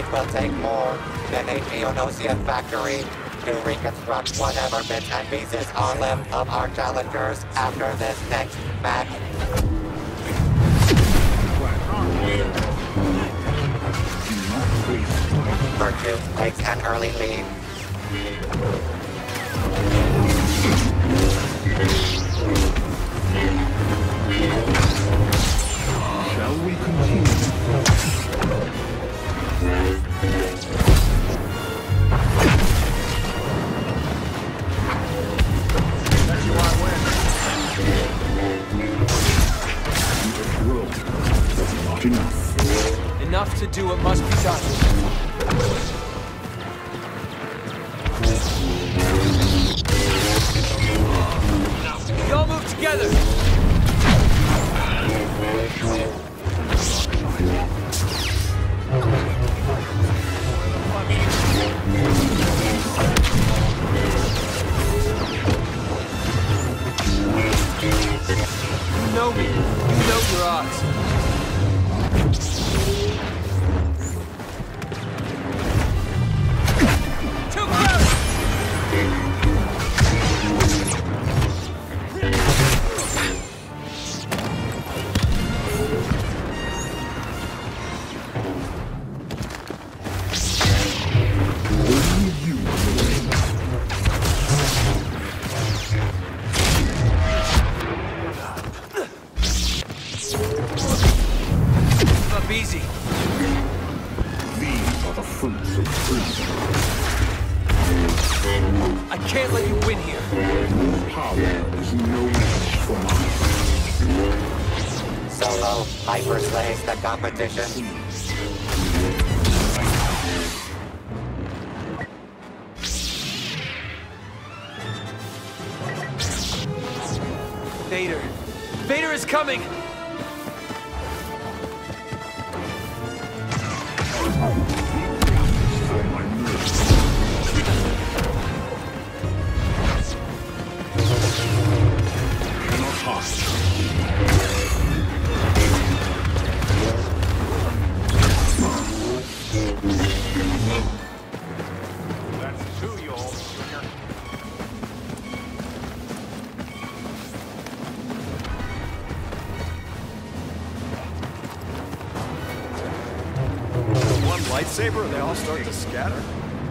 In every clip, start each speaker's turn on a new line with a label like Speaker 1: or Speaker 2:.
Speaker 1: will take more than a Geonosian factory to reconstruct whatever bits and pieces are left of our challengers after this next match. Virtue takes an early lead.
Speaker 2: Shall we continue?
Speaker 3: That's who I win.
Speaker 2: Not enough.
Speaker 3: Enough to do what must be done. We all move together! You know me. You know your odds. Too crowded! Up easy.
Speaker 2: These are the fruits of freedom.
Speaker 3: I can't let you win here.
Speaker 2: Your power is no match for mine.
Speaker 1: Solo hyper slays the competition.
Speaker 3: Vader. Vader is coming!
Speaker 2: Cannot hide.
Speaker 4: That's two, you old swinger.
Speaker 5: One lightsaber and they all start to scatter?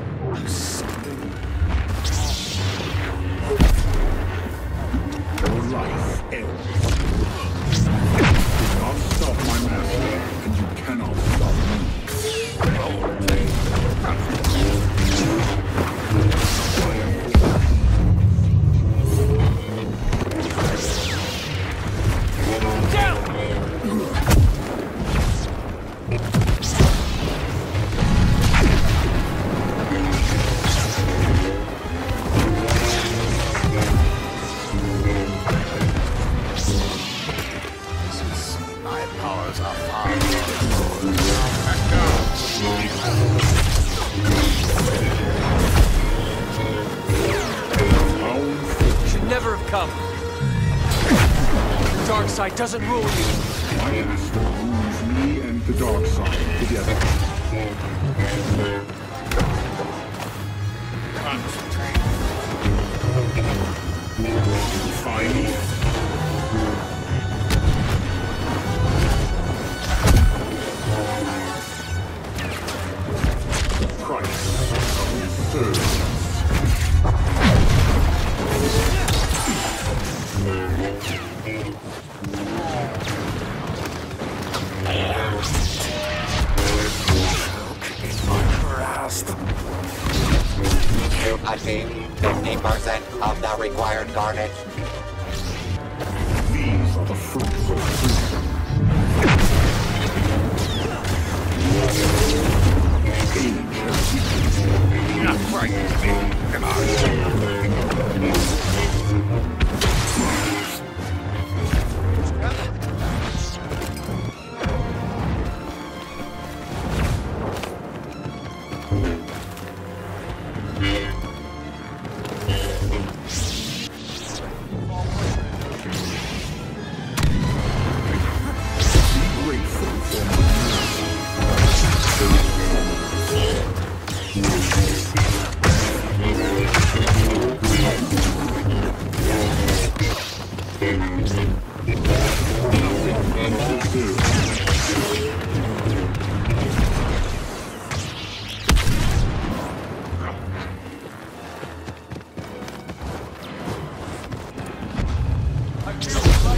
Speaker 2: Your life ends. Do not stop my master, and you cannot stop me.
Speaker 5: My powers are far.
Speaker 3: Should never have come. The dark side doesn't rule you.
Speaker 2: My master rules me and the dark side together. Concentrate. Defy me. Christ serves.
Speaker 1: You achieve 50% of the required carnage.
Speaker 2: These are the fruits of freedom. Age has weakened. Not frightened me. Come on. Be grateful for my mercy.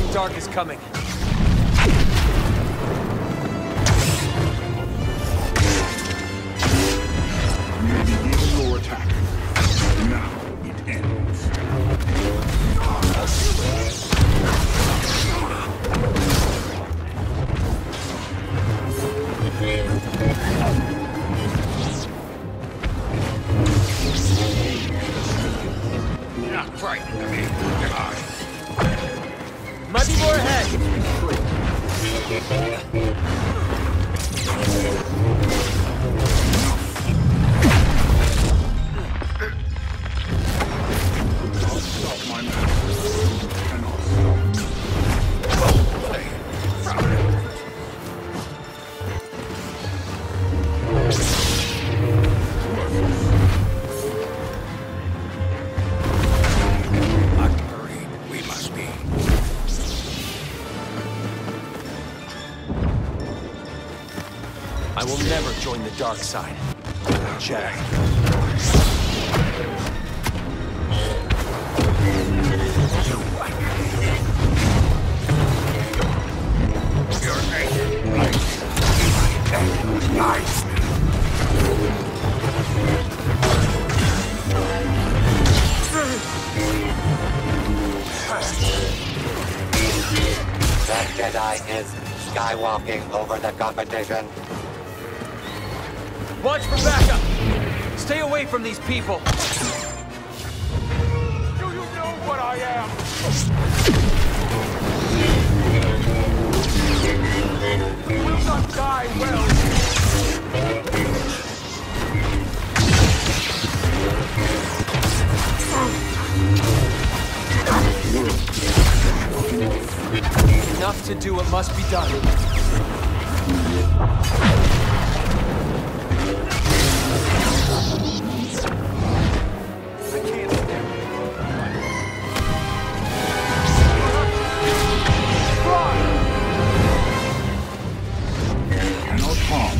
Speaker 3: Dark is coming.
Speaker 2: You begin your attack. Now it ends.
Speaker 5: Not frightened of me.
Speaker 3: Might be more ahead.
Speaker 2: I'll stop my master. You cannot stop me.
Speaker 5: We must be.
Speaker 3: I will never join the dark side.
Speaker 5: Jack.
Speaker 1: That Jedi is skywalking over the competition.
Speaker 3: Watch for backup! Stay away from these people!
Speaker 4: Do you know what I am? You will not die well.
Speaker 3: Enough to do what must be done.
Speaker 2: Cannot harm.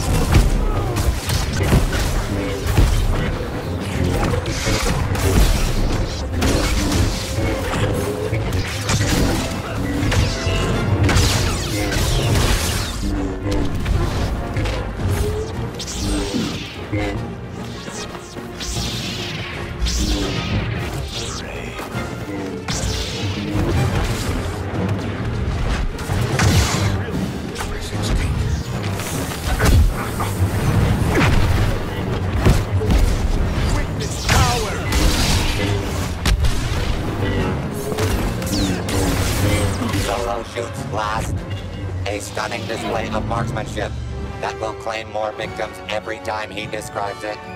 Speaker 1: Solo shoots last. A stunning display of marksmanship that will claim more victims every time he describes it.